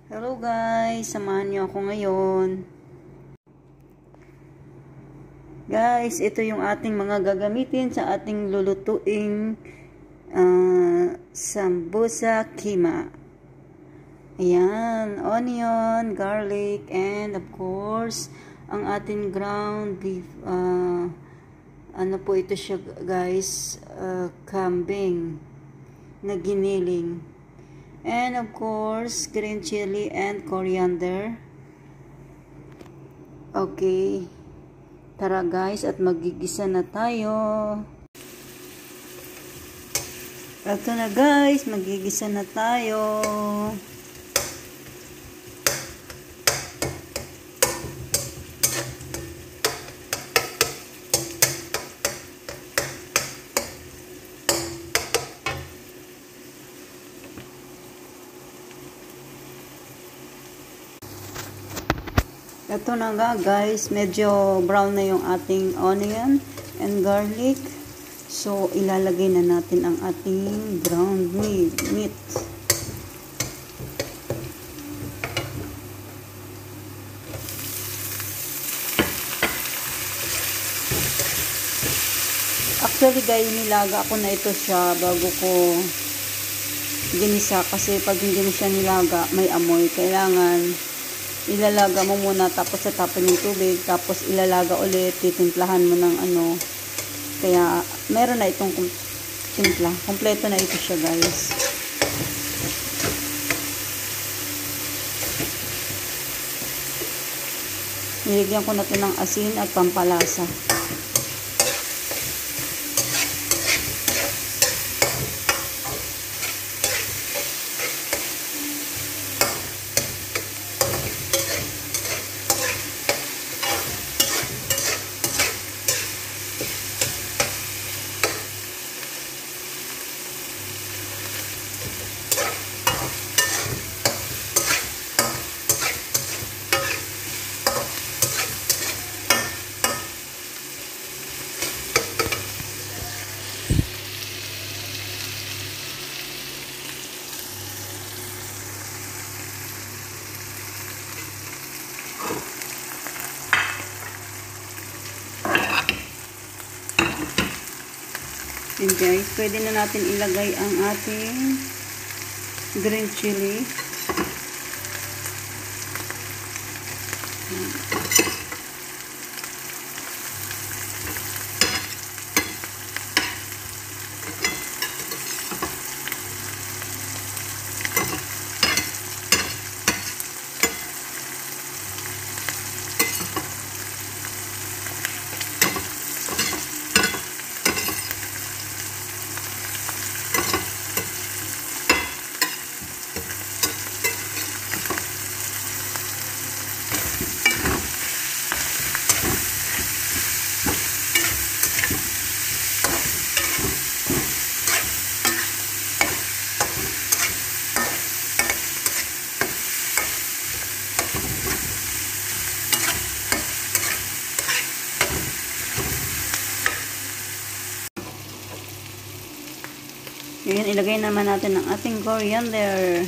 Hello guys, samahan niyo ako ngayon. Guys, ito yung ating mga gagamitin sa ating lulutuing sambusa keema. Ayan, onion, garlic, and of course, ang ating ground beef. Ano po ito siya guys? Kambing na giniling. And of course, green chili and coriander. Okay. Tara guys, at magigisa na tayo. Ito na guys, magigisa na tayo. Ito na nga guys, medyo brown na yung ating onion and garlic. So, ilalagay na natin ang ating ground meat. Actually guys, nilaga ko na ito siya bago ko ginisa. Kasi pag hindi mo siya nilaga, may amoy. Kailangan ilalaga mo muna, tapos tatapon yung tubig, tapos ilalaga ulit, titimplahan mo ng ano. Kaya meron na itong timpla, kompleto na ito siya guys. Nilagyan ko na ito ng asin at pampalasa. And guys, pwede na natin ilagay ang ating green chili. Ngayon, ilagay naman natin ang ating coriander.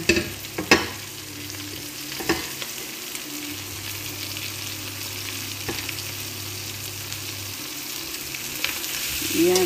Yan.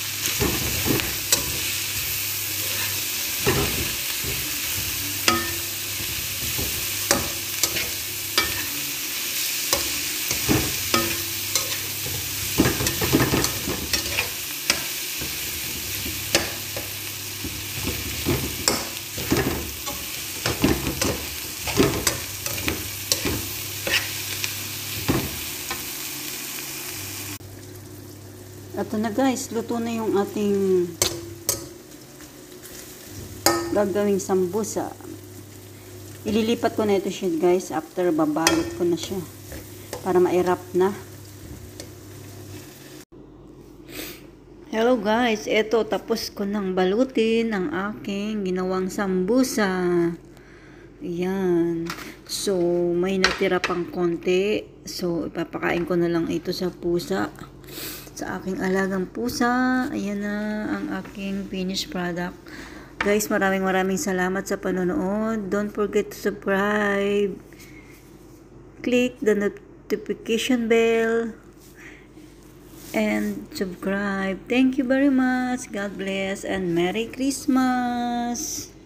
Ito na guys, luto na yung ating gagawing sambusa. Ililipat ko na ito siya guys, after babalot ko na siya para ma-wrap na. Hello guys, ito tapos ko nang balutin ang aking ginawang sambusa. Ayan. So, may natira pang konti. So, ipapakain ko na lang ito sa pusa. Sa aking alagang pusa. Ayan na ang aking finished product. Guys, maraming salamat sa panonood. Don't forget to subscribe. Click the notification bell and subscribe. Thank you very much. God bless and Merry Christmas.